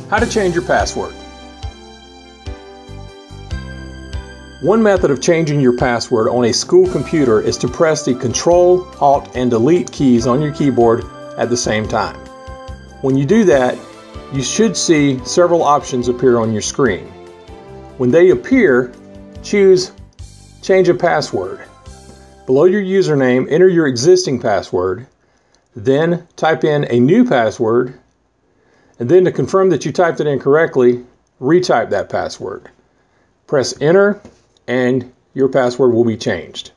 How to change your password. One method of changing your password on a school computer is to press the Control, Alt, and Delete keys on your keyboard at the same time. When you do that, you should see several options appear on your screen. When they appear, choose Change a Password. Below your username, enter your existing password, then type in a new password, and then to confirm that you typed it in correctly, retype that password. Press Enter and your password will be changed.